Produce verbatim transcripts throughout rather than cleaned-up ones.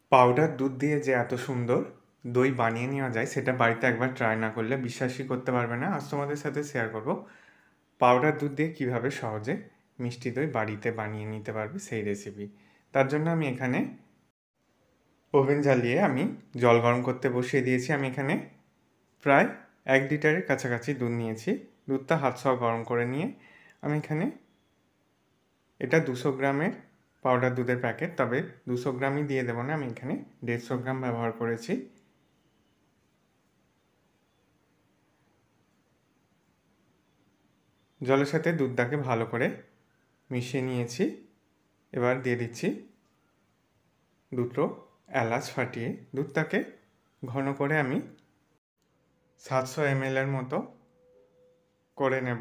Powder দুধ দিয়ে যে এত সুন্দর দই বানিয়ে নেওয়া যায় সেটা বাড়িতে একবার ট্রাই না করলে বিশ্বাসই করতে পারবে না। আজ তোমাদের সাথে শেয়ার করব পাউডার দুধ দিয়ে কীভাবে সহজে মিষ্টি দই বাড়িতে বানিয়ে নিতে পারবে সেই রেসিপি। তার জন্য আমি এখানে ওভেন জ্বালিয়ে আমি জল গরম করতে বসিয়ে দিয়েছি। আমি এখানে প্রায় এক লিটারের কাছাকাছি দুধ নিয়েছি। দুধটা হাত সহ গরম করে নিয়ে আমি এখানে এটা দুশো গ্রামের পাউডার দুধের প্যাকেট, তবে দুশো গ্রামই দিয়ে দেবো না, আমি এখানে দেড়শো গ্রাম ব্যবহার করেছি। জলের সাথে দুধটাকে ভালো করে মিশিয়ে নিয়েছি। এবার দিয়ে দিচ্ছি দুটো এলাচ ফাটিয়ে। দুধটাকে ঘন করে আমি সাতশো এমএলের মতো করে নেব।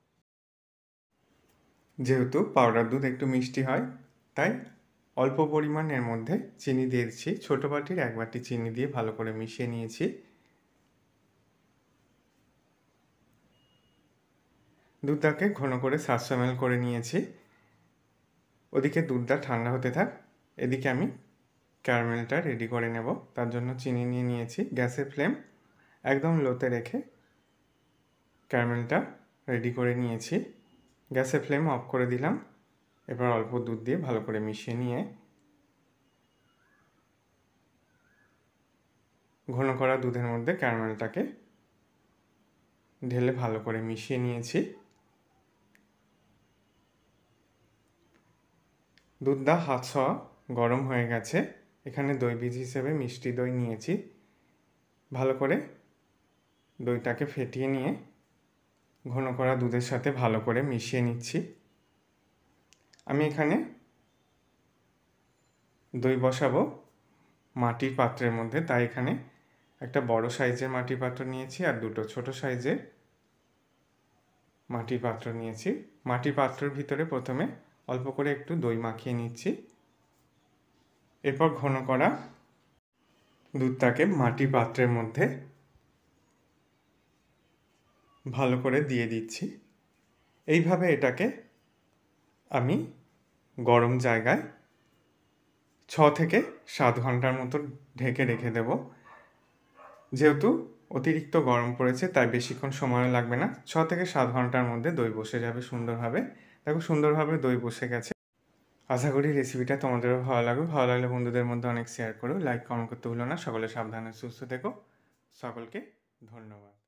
যেহেতু পাউডার দুধ একটু মিষ্টি হয় তাই অল্প পরিমাণের মধ্যে চিনি দিয়ে দিচ্ছি। ছোটো বাটির এক বাটি চিনি দিয়ে ভালো করে মিশিয়ে নিয়েছি। দুধটাকে ঘন করে সাতশো এমএল করে নিয়েছি। ওদিকে দুধটা ঠান্ডা হতে থাক, এদিকে আমি ক্যারামেলটা রেডি করে নেব। তার জন্য চিনি নিয়ে নিয়েছি। গ্যাসের ফ্লেম একদম লোতে রেখে ক্যারামেলটা রেডি করে নিয়েছি। গ্যাসের ফ্লেম অফ করে দিলাম। এবার অল্প দুধ দিয়ে ভালো করে মিশিয়ে নিয়ে ঘন করা দুধের মধ্যে ক্যারামেলটাকে ঢেলে ভালো করে মিশিয়ে নিয়েছি। দুধটা হাত ছোঁয়া গরম হয়ে গেছে। এখানে দই বীজ হিসেবে মিষ্টি দই নিয়েছি। ভালো করে দইটাকে ফেটিয়ে নিয়ে ঘন করা দুধের সাথে ভালো করে মিশিয়ে নিচ্ছি। আমি এখানে দই বসাবো মাটির পাত্রের মধ্যে, তাই এখানে একটা বড় সাইজের মাটির পাত্র নিয়েছি আর দুটো ছোট সাইজের মাটির পাত্র নিয়েছি। মাটির পাত্রের ভিতরে প্রথমে অল্প করে একটু দই মাখিয়ে নিচ্ছি। এরপর ঘন করা দুধটাকে মাটির পাত্রের মধ্যে ভালো করে দিয়ে দিচ্ছি। এইভাবে এটাকে আমি গরম জায়গায় ছ থেকে সাত ঘন্টার মতো ঢেকে রেখে দেব। যেহেতু অতিরিক্ত গরম পড়েছে তাই বেশিক্ষণ সময়ও লাগবে না। ছ থেকে সাত ঘন্টার মধ্যে দই বসে যাবে সুন্দরভাবে। দেখো সুন্দরভাবে দই বসে গেছে। আশা করি রেসিপিটা তোমাদেরও ভালো লাগবে। ভালো লাগলে বন্ধুদের মধ্যে অনেক শেয়ার করো, লাইক কমেন্ট করতে ভুলো না। সকলে সাবধানে সুস্থ থেকো। সকলকে ধন্যবাদ।